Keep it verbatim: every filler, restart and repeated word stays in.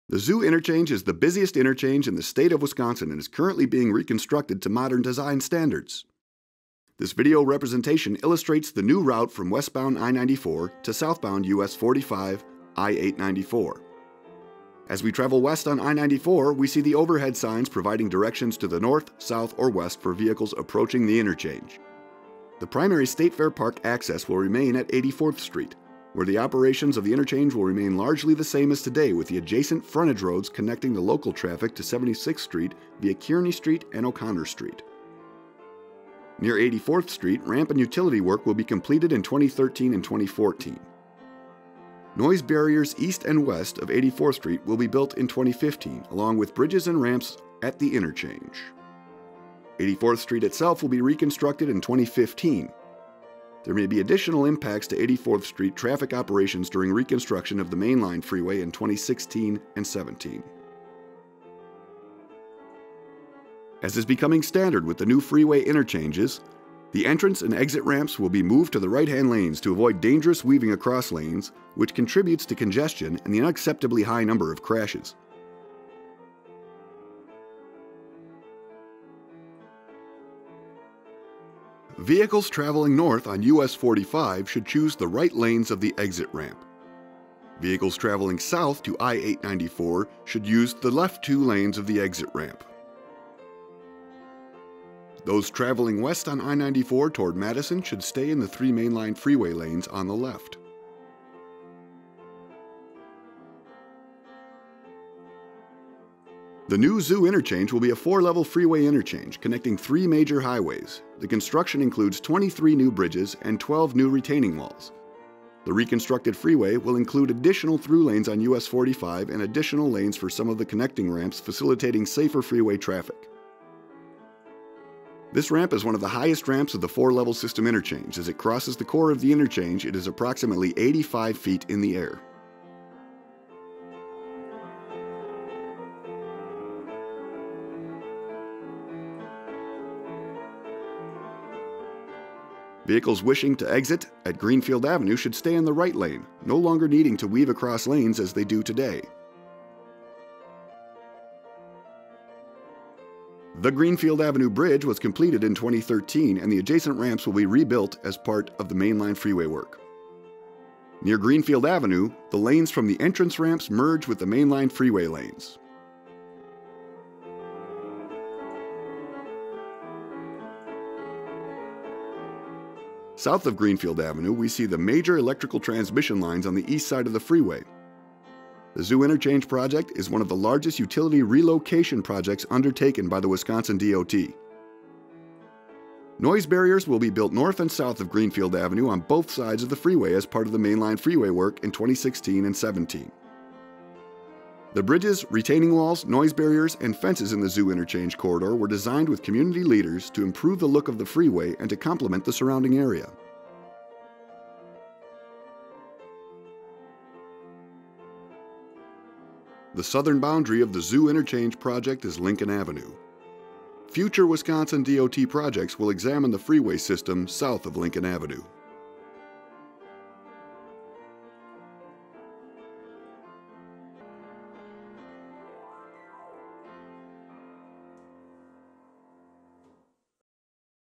The Zoo Interchange is the busiest interchange in the state of Wisconsin and is currently being reconstructed to modern design standards. This video representation illustrates the new route from westbound I ninety-four to southbound U S forty-five I eight ninety-four. As we travel west on I ninety-four, we see the overhead signs providing directions to the north, south, or west for vehicles approaching the interchange. The primary State Fair Park access will remain at eighty-fourth Street, where the operations of the interchange will remain largely the same as today, with the adjacent frontage roads connecting the local traffic to seventy-sixth Street via Kearney Street and O'Connor Street. Near eighty-fourth Street, ramp and utility work will be completed in twenty thirteen and twenty fourteen. Noise barriers east and west of eighty-fourth Street will be built in twenty fifteen, along with bridges and ramps at the interchange. eighty-fourth Street itself will be reconstructed in twenty fifteen. There may be additional impacts to eighty-fourth Street traffic operations during reconstruction of the mainline freeway in twenty sixteen and seventeen. As is becoming standard with the new freeway interchanges, the entrance and exit ramps will be moved to the right-hand lanes to avoid dangerous weaving across lanes, which contributes to congestion and the unacceptably high number of crashes. Vehicles traveling north on U S forty-five should choose the right lanes of the exit ramp. Vehicles traveling south to I eight ninety-four should use the left two lanes of the exit ramp. Those traveling west on I ninety-four toward Madison should stay in the three mainline freeway lanes on the left. The new Zoo Interchange will be a four-level freeway interchange connecting three major highways. The construction includes twenty-three new bridges and twelve new retaining walls. The reconstructed freeway will include additional through lanes on U S forty-five and additional lanes for some of the connecting ramps, facilitating safer freeway traffic. This ramp is one of the highest ramps of the four-level system interchange. As it crosses the core of the interchange, it is approximately eighty-five feet in the air. Vehicles wishing to exit at Greenfield Avenue should stay in the right lane, no longer needing to weave across lanes as they do today. The Greenfield Avenue Bridge was completed in twenty thirteen, and the adjacent ramps will be rebuilt as part of the mainline freeway work. Near Greenfield Avenue, the lanes from the entrance ramps merge with the mainline freeway lanes. South of Greenfield Avenue, we see the major electrical transmission lines on the east side of the freeway. The Zoo Interchange project is one of the largest utility relocation projects undertaken by the Wisconsin D O T. Noise barriers will be built north and south of Greenfield Avenue on both sides of the freeway as part of the mainline freeway work in twenty sixteen and seventeen. The bridges, retaining walls, noise barriers, and fences in the Zoo Interchange corridor were designed with community leaders to improve the look of the freeway and to complement the surrounding area. The southern boundary of the Zoo Interchange project is Lincoln Avenue. Future Wisconsin D O T projects will examine the freeway system south of Lincoln Avenue.